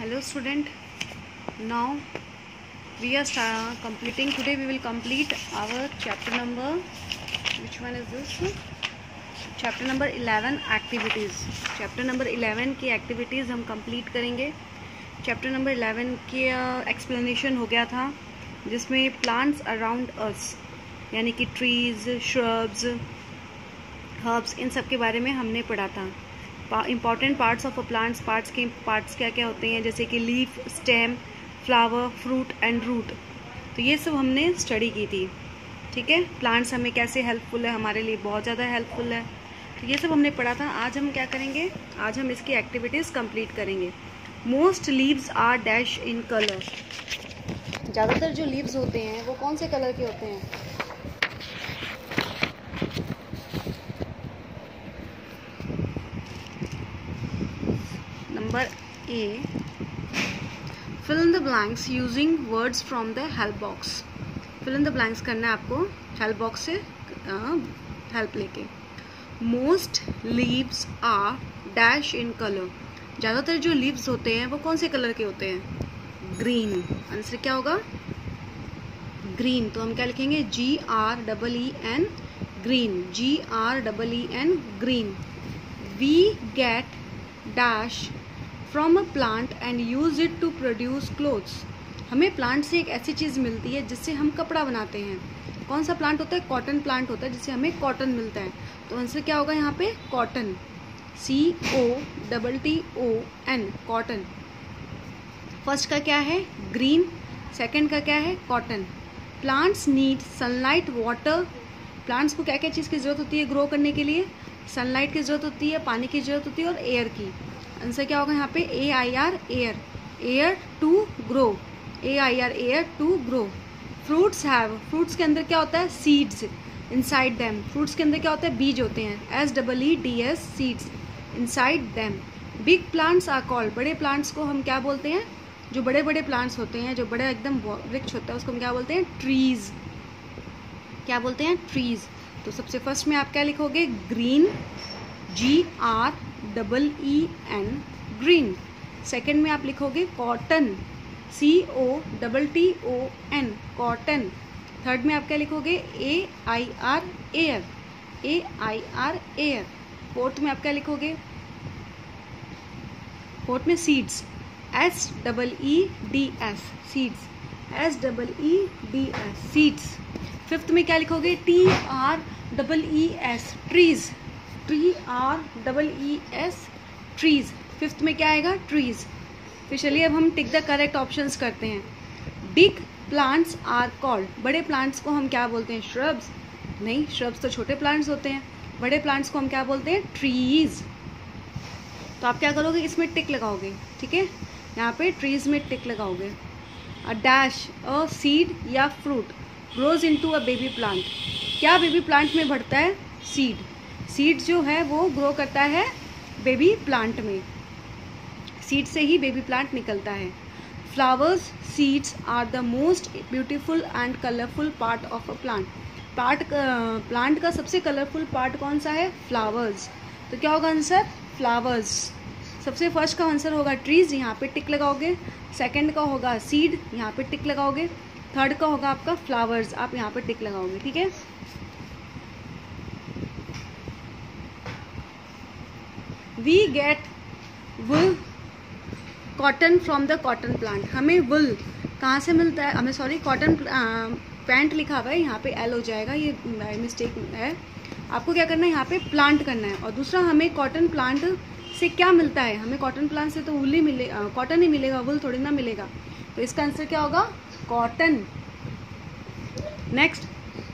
Hello student, now we are completing, today we will complete our chapter number, which one is this? Chapter number 11 activities. Chapter number 11 की activities हम complete करेंगे. Chapter number 11 के explanation हो गया था, जिसमें plants around us यानी कि trees, shrubs, herbs, इन सब के बारे में हमने पढ़ा था. Important parts of a plants, parts के पार्ट्स क्या क्या होते हैं, जैसे कि leaf, stem, flower, fruit and root. तो ये सब हमने स्टडी की थी. ठीक है, प्लांट्स हमें कैसे हेल्पफुल है, हमारे लिए बहुत ज़्यादा हेल्पफुल है. तो ये सब हमने पढ़ा था. आज हम क्या करेंगे, आज हम इसकी एक्टिविटीज़ कंप्लीट करेंगे. Most leaves are dash in colour. ज़्यादातर जो लीव्स होते हैं वो कौन से कलर के होते हैं? Number A, fill in the blanks using words from the help box. Fill in the blanks करना है आपको हेल्प बॉक्स से हेल्प लेके. Most leaves are dash in colour. ज़्यादातर जो लीव्स होते हैं वो कौन से कलर के होते हैं? ग्रीन. आंसर क्या होगा? ग्रीन. तो हम क्या लिखेंगे? GREEN, green. GREEN, green. We get dash from a plant and use it to produce clothes. हमें प्लांट से एक ऐसी चीज़ मिलती है जिससे हम कपड़ा बनाते हैं. कौन सा प्लांट होता है? कॉटन प्लांट होता है, जिससे हमें कॉटन मिलता है. तो आंसर क्या होगा यहाँ पे? कॉटन. COTTON, cotton. फर्स्ट का क्या है? ग्रीन. सेकंड का क्या है? Cotton. Plants need sunlight, water. Plants को क्या क्या चीज़ की ज़रूरत होती है ग्रो करने के लिए? सनलाइट की ज़रूरत होती है, पानी की ज़रूरत होती है और एयर की. आंसर क्या होगा यहाँ पे? AIR, air. Air to grow. AIR, air to grow. Fruits have, fruits के अंदर क्या होता है? Seeds inside them. फ्रूट्स के अंदर क्या होता है? बीज होते हैं. SEEDS, seeds inside them. Big plants are called. बड़े प्लांट्स को हम क्या बोलते हैं? जो बड़े बड़े प्लांट्स होते हैं, जो बड़ा एकदम वृक्ष होता है, उसको हम क्या बोलते हैं? ट्रीज. क्या बोलते हैं? ट्रीज. तो सबसे फर्स्ट में आप क्या लिखोगे? ग्रीन. GREEN, green. सेकंड में आप लिखोगे कॉटन. COTTON, cotton. थर्ड में आप क्या लिखोगे? AIR, air. AIR, air. Fourth में आप क्या लिखोगे? फोर्थ में seeds. SEEDS, seeds. SEEDS, seeds. Fifth में क्या लिखोगे? TREES, trees. TREES, trees. Fifth में क्या आएगा? ट्रीज. फिर चलिए अब हम टिक द करेक्ट ऑप्शंस करते हैं. Big plants are called. बड़े प्लांट्स को हम क्या बोलते हैं? श्रब्स. नहीं, श्रब्स तो छोटे प्लांट्स होते हैं. बड़े प्लांट्स को हम क्या बोलते हैं? ट्रीज. तो आप क्या करोगे? इसमें टिक लगाओगे. ठीक है, यहाँ पे ट्रीज में टिक लगाओगे. अ डैश, अ सीड या fruit grows into a baby plant. क्या बेबी प्लांट में बढ़ता है? सीड. सीड जो है वो ग्रो करता है बेबी प्लांट में. सीड से ही बेबी प्लांट निकलता है. Flowers, seeds are the most beautiful and colourful part of a plant. Plant का सबसे कलरफुल पार्ट कौन सा है? फ्लावर्स. तो क्या होगा आंसर? फ्लावर्स. सबसे फर्स्ट का आंसर होगा ट्रीज, यहाँ पे टिक लगाओगे. सेकंड का होगा सीड, यहाँ पे टिक लगाओगे. थर्ड का होगा आपका फ्लावर्स, आप यहाँ पे टिक लगाओगे. ठीक है, we get wool, cotton from the cotton plant. हमें वुल कहाँ से मिलता है? हमें सॉरी, कॉटन पैंट लिखा हुआ है, यहाँ पे L हो जाएगा, ये मिस्टेक है. आपको क्या करना है? यहाँ पे प्लांट करना है. और दूसरा, हमें कॉटन प्लांट से क्या मिलता है? हमें कॉटन प्लांट से तो वुल ही मिलेगा, कॉटन ही मिलेगा, वुल थोड़ी ना मिलेगा. तो इसका आंसर क्या होगा? Cotton. Next,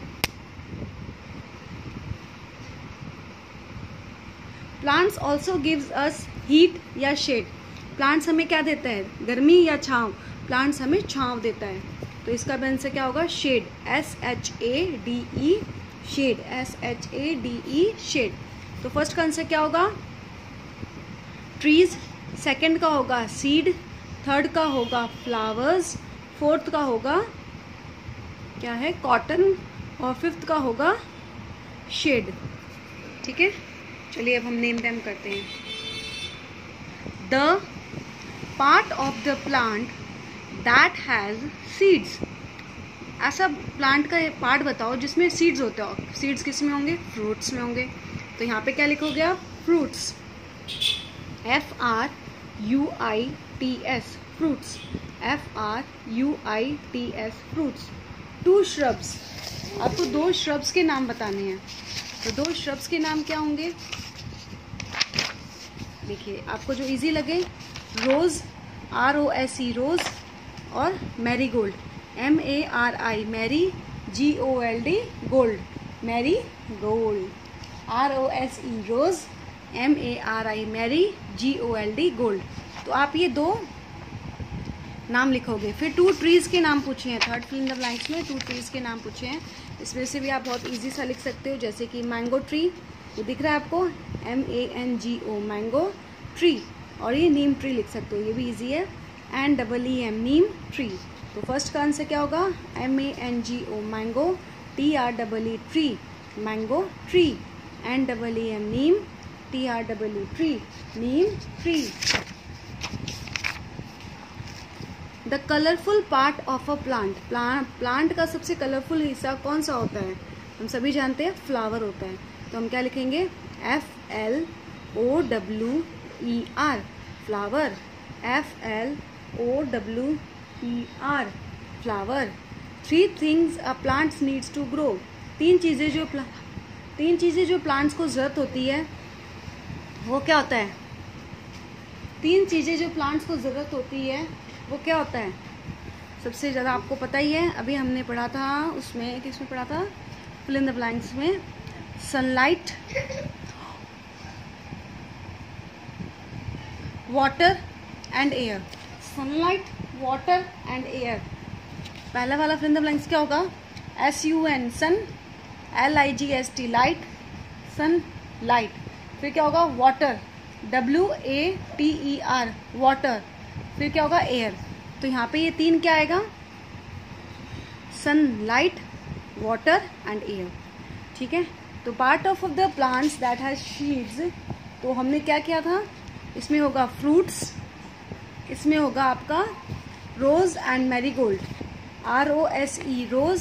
plants also gives us heat या शेड. प्लांट्स हमें क्या देता है? गर्मी या छाँव? प्लांट्स हमें छाँव देता है. तो इसका आंसर क्या होगा? Shade. SHADE, shade. SHADE, shade. तो फर्स्ट का आंसर क्या होगा? ट्रीज. सेकंड का होगा सीड. थर्ड का होगा फ्लावर्स. फोर्थ का होगा क्या है? कॉटन. और फिफ्थ का होगा शेड. ठीक है, चलिए अब हम नेम देम करते हैं. The part of the plant that has seeds. ऐसा प्लांट का पार्ट बताओ जिसमें सीड्स होते हो। सीड्स किस में होंगे? फ्रूट्स में होंगे। तो यहाँ पे क्या लिखोगे आप? Fruits, FRUITS, fruits, FRUITS, fruits. 2 shrubs, आपको 2 shrubs के नाम बताने हैं। तो 2 shrubs के नाम क्या होंगे? देखिए आपको जो इजी लगे, रोज, ROSE, रोज, और marigold, MARI, mari, GOLD, gold, marigold, ROSE, rose, MARI, mari, GOLD, gold. तो आप ये 2 नाम लिखोगे। फिर 2 ट्रीज के नाम पूछे हैं, third fill in the blanks में 2 ट्रीज के नाम पूछे हैं। इसमें से भी आप बहुत इजी सा लिख सकते हो, जैसे कि मैंगो ट्री, ये दिख रहा है आपको, MANGO, मैंगो ट्री। और ये नीम ट्री लिख सकते हो, ये भी इजी है, NEEM, नीम ट्री। तो फर्स्ट का आंसर क्या होगा? MANGO, mango, TREE, tree, mango tree, NEEM, neem, TREE, tree, neem tree. The colourful part of a plant, plant का सबसे कलरफुल हिस्सा कौन सा होता है? हम सभी जानते हैं फ्लावर होता है। तो हम क्या लिखेंगे? FLOWER, flower, FLOWER, flower. 3 things a plant needs to grow, 3 चीज़ें जो प्लांट्स को ज़रूरत होती है वो क्या होता है? 3 चीज़ें जो प्लांट्स को ज़रूरत होती है वो क्या होता है? सबसे ज़्यादा आपको पता ही है, अभी हमने पढ़ा था उसमें, किसमें पढ़ा था? फिल इन द ब्लैंक्स में। Sunlight, water and air. Sunlight, water and air. पहला वाला फिल इन द ब्लैंक्स क्या होगा? SUN, sun, LIGHT, light, sunlight. फिर क्या होगा? Water, WATER, water. फिर क्या होगा? एयर। तो यहाँ पे ये 3 क्या आएगा? Sunlight, water and air. ठीक है। तो part of the plants that has seeds, तो हमने क्या किया था? इसमें होगा फ्रूट्स, इसमें होगा आपका rose and marigold, ROSE, rose,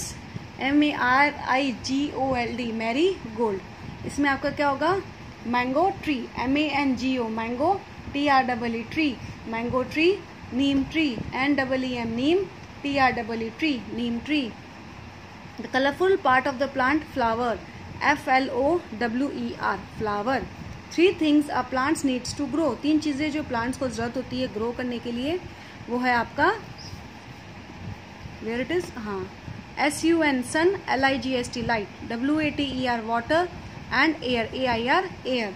MARIGOLD, marigold. इसमें आपका क्या होगा? Mango tree, MANGO, mango, TREE, tree, mango tree, neem tree, NEEM, neem, TREE, tree, neem tree. The colourful part of the plant, flower, FLOWER, flower. 3 things a plant needs to grow, 3 चीज़ें जो plants को ज़रूरत होती है ग्रो करने के लिए, वो है आपका, वेयर इट इज, हाँ, SUN, sun, LIGHT, light, WATER, water and air, AIR, air.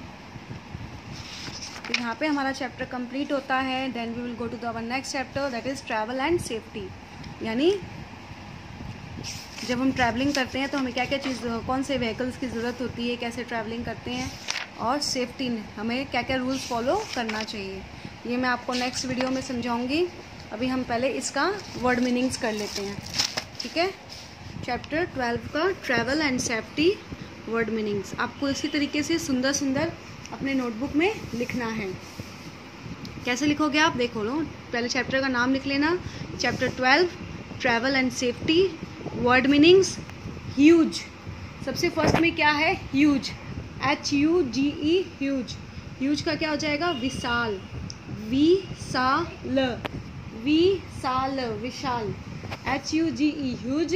तो यहाँ पे हमारा चैप्टर कंप्लीट होता है। Then we will go to the our next chapter, that is travel and safety. यानी जब हम ट्रैवलिंग करते हैं तो हमें क्या क्या चीज़, कौन से व्हीकल्स की ज़रूरत होती है, कैसे ट्रैवलिंग करते हैं, और सेफ्टी हमें क्या क्या रूल्स फॉलो करना चाहिए, ये मैं आपको नेक्स्ट वीडियो में समझाऊंगी। अभी हम पहले इसका वर्ड मीनिंग्स कर लेते हैं। ठीक है। चैप्टर 12 का travel and safety word meanings आपको इसी तरीके से सुंदर सुंदर अपने नोटबुक में लिखना है। कैसे लिखोगे आप? देखो लो, पहले चैप्टर का नाम लिख लेना, chapter 12 travel and safety. Word meanings, huge, सबसे फर्स्ट में क्या है? Huge, HUGE, huge. ह्यूज का क्या हो जाएगा? विशाल, विशाल, विशाल, विशाल, HUGE, ह्यूज,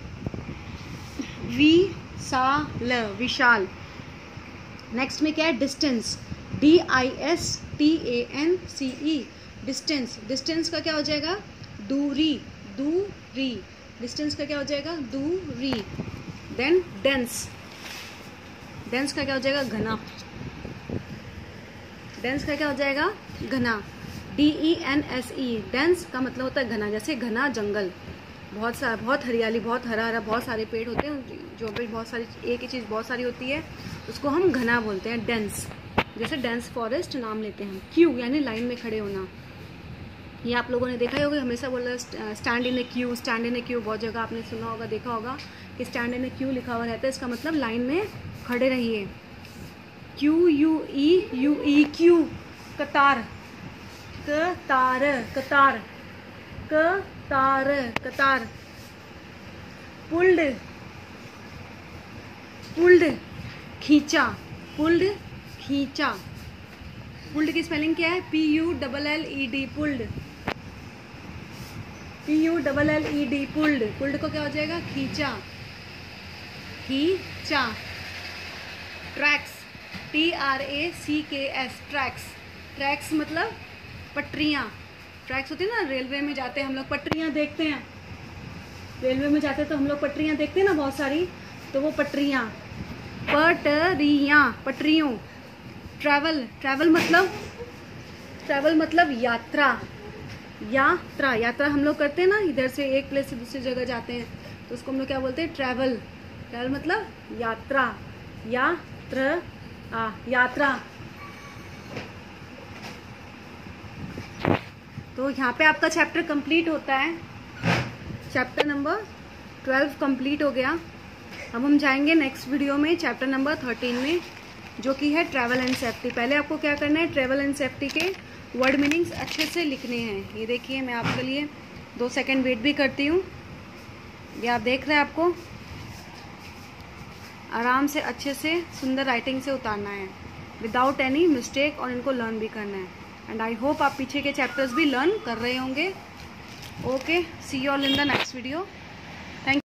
विशाल, विशाल। नेक्स्ट में क्या है? Distance, DISTANCE, distance. डिस्टेंस का क्या हो जाएगा? दूरी, दूरी, डिस्टेंस का क्या हो जाएगा? दूरी। देन डेंस, डेंस का क्या हो जाएगा? घना, डेंस का क्या हो जाएगा? घना, DENSE, डेंस का मतलब होता है घना, जैसे घना जंगल, बहुत हरियाली, बहुत हरा हरा, बहुत सारे पेड़ होते हैं, जो पे बहुत सारी एक ही चीज़ बहुत सारी होती है, उसको हम घना बोलते हैं, डेंस। जैसे डेंस फॉरेस्ट नाम लेते हैं। क्यू यानी लाइन में खड़े होना, ये आप लोगों ने देखा ही होगा, हमेशा बोल रहा stand in a queue, stand in a queue, बहुत जगह आपने सुना होगा, देखा होगा कि स्टैंड इन ए क्यू लिखा हुआ रहता है, इसका मतलब लाइन में खड़े रहिए। QUE, क्यू, कतार, तार, कतार, कतार, कतार। पुल्ड, पुल्ड, खींचा, पुल्ड, खींचा। पुल्ड की स्पेलिंग क्या है? PULLED, pulled, PULLED, pulled. Pulled को क्या हो जाएगा? खींचा, खींचा। Tracks, TRACKS, tracks. ट्रैक्स मतलब पटरियाँ। ट्रैक्स होती है ना, रेलवे में जाते हैं हम लोग, पटरियाँ देखते हैं। रेलवे में जाते हैं तो हम लोग पटरियाँ देखते हैं ना बहुत सारी, तो वो पटरियाँ, पटरियाँ, पटरियों। ट्रैवल, ट्रैवल मतलब यात्रा, यात्रा। यात्रा हम लोग करते हैं ना, इधर से एक प्लेस से दूसरी जगह जाते हैं, तो उसको हम लोग क्या बोलते हैं? ट्रैवल। ट्रैवल मतलब यात्रा, यात्रा। तो यहाँ पे आपका चैप्टर कंप्लीट होता है। चैप्टर नंबर 12 कंप्लीट हो गया। अब हम जाएंगे नेक्स्ट वीडियो में चैप्टर नंबर 13 में, जो कि है ट्रैवल एंड सेफ्टी। पहले आपको क्या करना है? ट्रैवल एंड सेफ्टी के वर्ड मीनिंग्स अच्छे से लिखने हैं। ये देखिए, मैं आपके लिए 2 सेकंड वेट भी करती हूँ। ये आप देख रहे हैं, आपको आराम से अच्छे से सुंदर राइटिंग से उतारना है, विदाउट एनी मिस्टेक, और इनको लर्न भी करना है। एंड आई होप आप पीछे के चैप्टर्स भी लर्न कर रहे होंगे। Okay, see you all in the next video.